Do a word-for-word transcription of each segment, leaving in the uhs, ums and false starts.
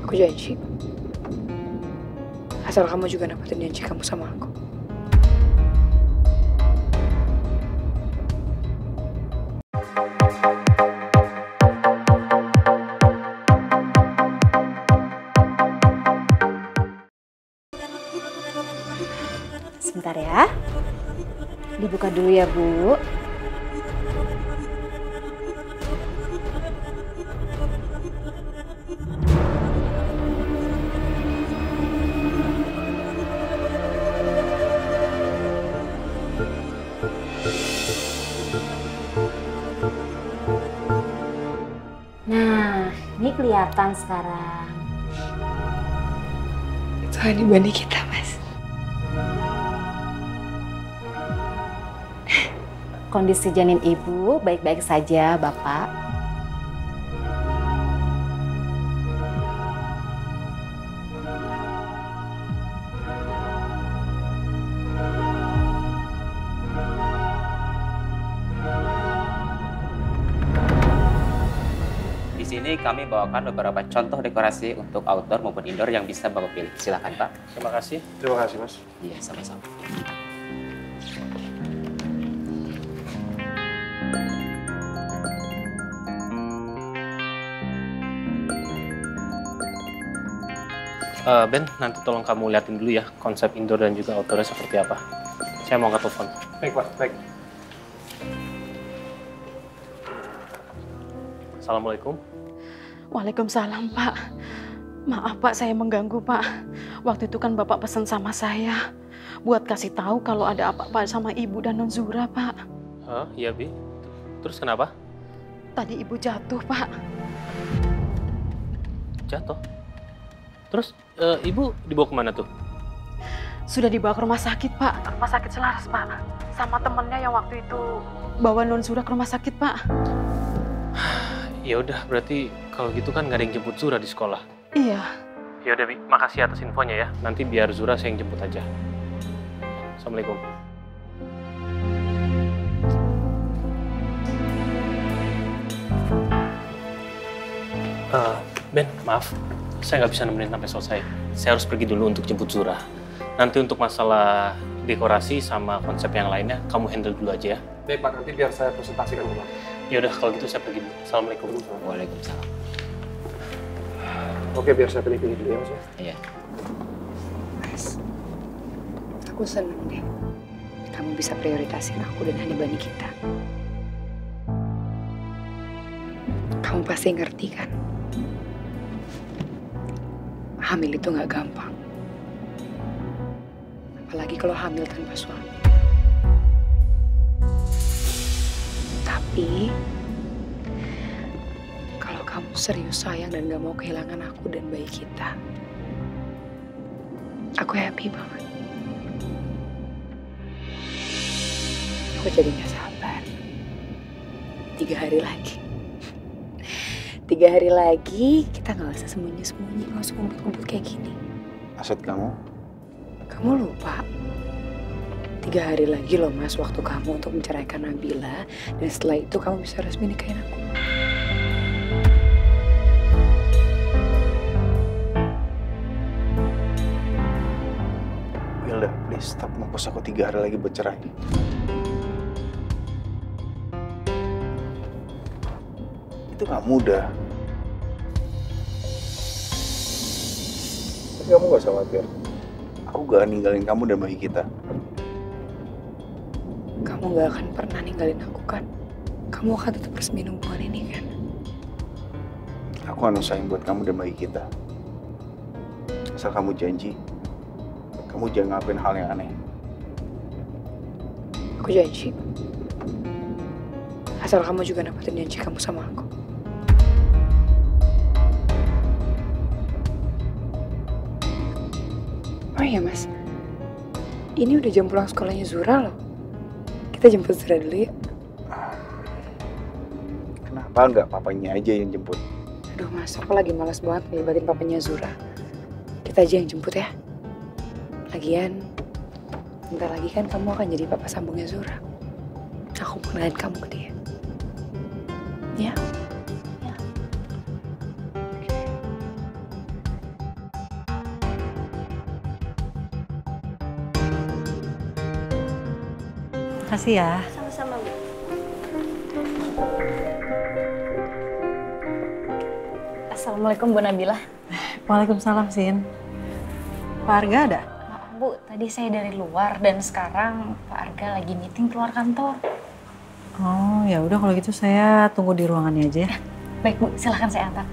Aku janji. Asal kamu juga dapetin janji kamu sama aku. Sebentar ya. Dibuka dulu ya, Bu. Nah, ini kelihatan sekarang. Itu honeymoon kita, Mas. Kondisi janin Ibu baik-baik saja, Bapak. Di sini kami bawakan beberapa contoh dekorasi untuk outdoor maupun indoor yang bisa Bapak pilih. Silakan, Pak. Terima kasih. Terima kasih, Mas. Iya, sama-sama. Uh, Ben, nanti tolong kamu liatin dulu ya konsep indoor dan juga outdoornya seperti apa. Saya mau angkat telepon. Baik, Pak. Baik. Assalamualaikum. Waalaikumsalam, Pak. Maaf, Pak, saya mengganggu, Pak. Waktu itu kan Bapak pesan sama saya buat kasih tahu kalau ada apa-apa sama Ibu dan Non Zura, Pak. Hah, iya, Bi. Terus kenapa? Tadi Ibu jatuh, Pak. Jatuh? Terus uh, Ibu dibawa kemana tuh? Sudah dibawa ke rumah sakit, Pak. Rumah sakit Selaras, Pak. Sama temennya yang waktu itu bawa Non Zura ke rumah sakit, Pak. Ya udah, berarti kalau gitu kan nggak ada yang jemput Zura di sekolah. Iya. Ya udah, Bi. Makasih atas infonya ya. Nanti biar Zura saya yang jemput aja. Assalamualaikum. Uh, Ben, maaf. Saya nggak bisa nemenin sampai selesai. Saya harus pergi dulu untuk jemput Zura. Nanti untuk masalah dekorasi sama konsep yang lainnya, kamu handle dulu aja ya. Baik, Pak. Nanti biar saya presentasikan ke Pak. Ya udah, kalau gitu saya pergi dulu. Assalamualaikum. Waalaikumsalam. Oke, biar saya pilih-pilih dulu ya, Mas. Iya. Mas, aku seneng deh. Kamu bisa prioritasin aku dan honeymoon kita. Kamu pasti ngerti kan? Hamil itu nggak gampang. Apalagi kalau hamil tanpa suami. Tapi, kalau kamu serius sayang dan gak mau kehilangan aku dan bayi kita, aku happy banget. Aku jadi gak sabar. Tiga hari lagi. Tiga hari lagi, kita gak usah sembunyi-sembunyi, gak usah kumpul-kumpul kayak gini. Maksud kamu? Kamu lupa? Tiga hari lagi loh, Mas, waktu kamu untuk menceraikan Nabila. Dan setelah itu kamu bisa resmi nikahin aku. Wilda, please stop ngepus aku tiga hari lagi bercerai. Itu gak mudah. Tapi kamu gak usah khawatir. Aku gak akan ninggalin kamu dan bayi kita. Kamu gak akan pernah ninggalin aku kan? Kamu akan tetap resmiin hubungan ini kan? Aku akan usahain buat kamu dan bayi kita. Asal kamu janji, kamu jangan ngelakuin hal yang aneh. Aku janji. Asal kamu juga dapetin janji kamu sama aku. Oh iya, Mas. Ini udah jam pulang sekolahnya Zura loh. Kita jemput Zura dulu yuk. Kenapa nggak papanya aja yang jemput? Aduh, Mas, aku lagi malas banget ngelibatin papanya Zura. Kita aja yang jemput ya. Lagian, bentar lagi kan kamu akan jadi papa sambungnya Zura. Aku kenalin kamu ke dia. Ya? Ya. Makasih ya. Sama-sama, Bu. Assalamualaikum Bu Nabila. Waalaikumsalam, Sin. Pak Arga ada? Maaf Bu, tadi saya dari luar dan sekarang Pak Arga lagi meeting keluar kantor. Oh, ya udah kalau gitu saya tunggu di ruangannya aja ya. Baik Bu, silahkan saya antar.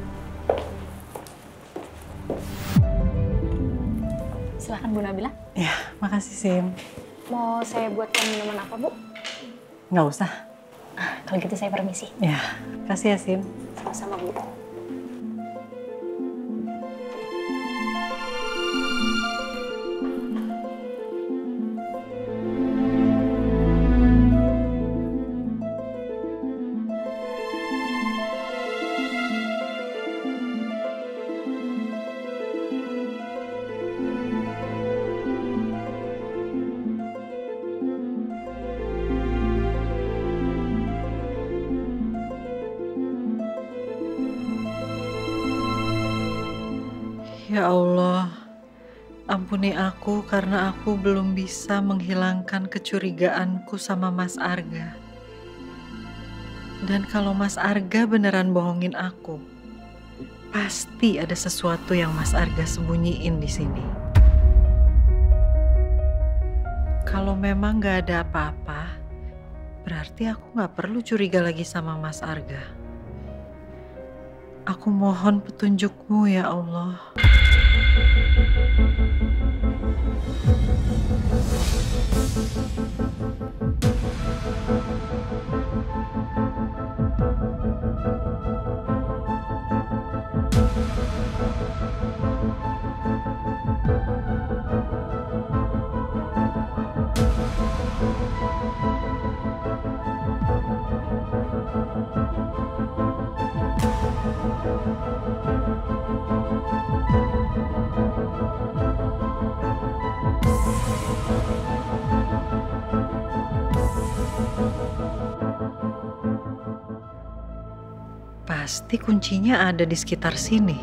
Silahkan Bu Nabila. Ya, makasih, Sim. Mau saya buatkan minuman apa Bu? Nggak usah. Ah, kalau gitu saya permisi. Ya, kasih ya, Sim. Sama-sama Bu. Ya Allah, ampuni aku karena aku belum bisa menghilangkan kecurigaanku sama Mas Arga. Dan kalau Mas Arga beneran bohongin aku, pasti ada sesuatu yang Mas Arga sembunyiin di sini. Kalau memang gak ada apa-apa, berarti aku gak perlu curiga lagi sama Mas Arga. Aku mohon petunjukmu ya Allah. Pasti kuncinya ada di sekitar sini.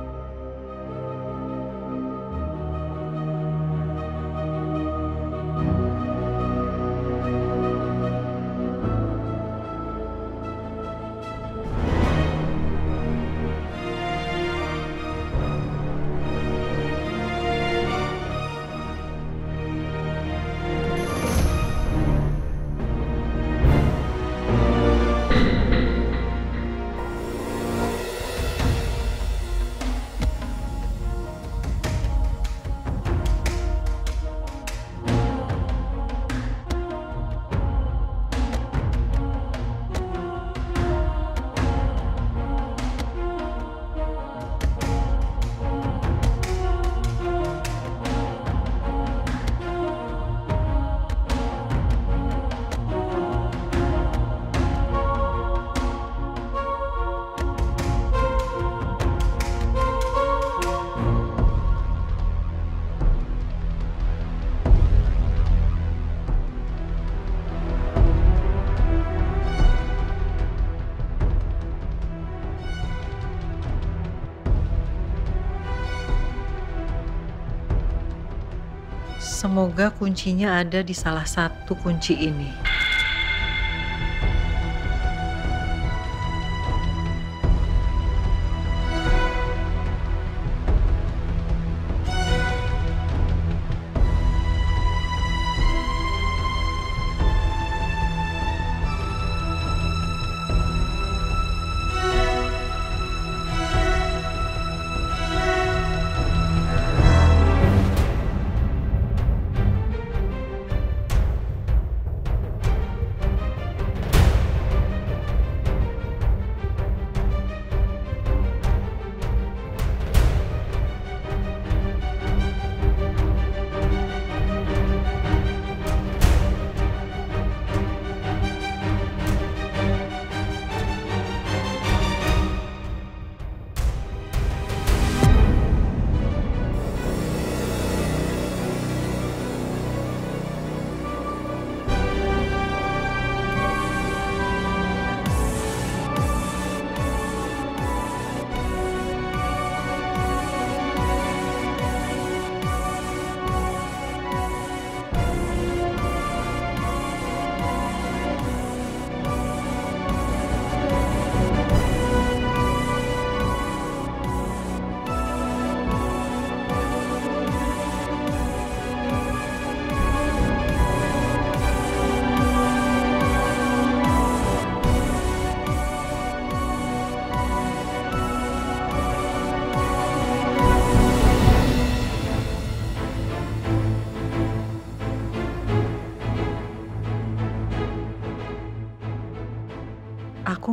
Semoga kuncinya ada di salah satu kunci ini.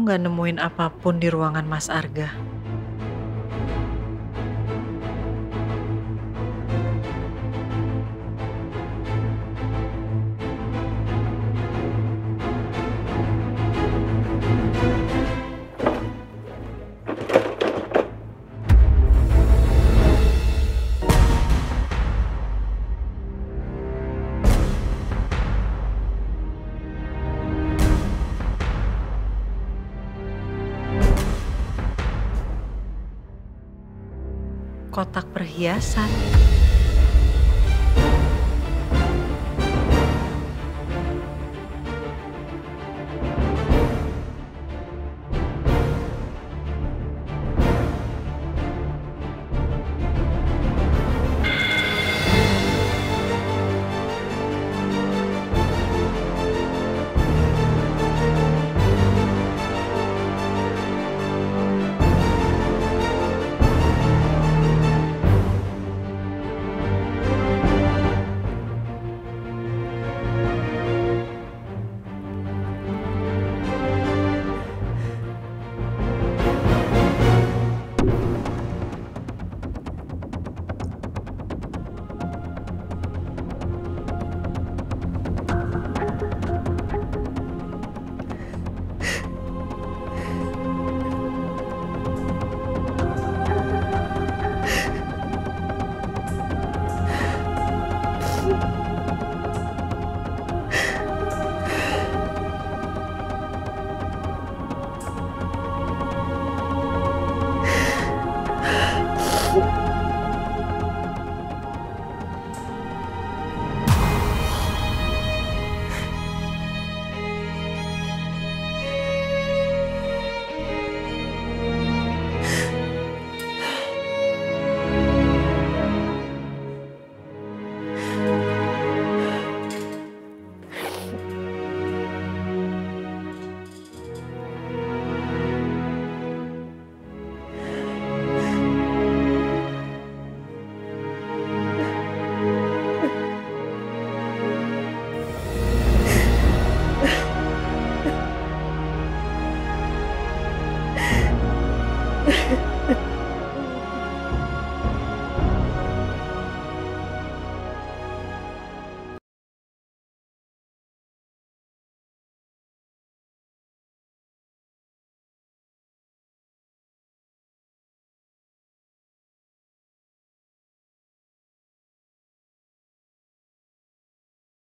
nggak nemuin apapun di ruangan Mas Arga. Kotak perhiasan. Thank you.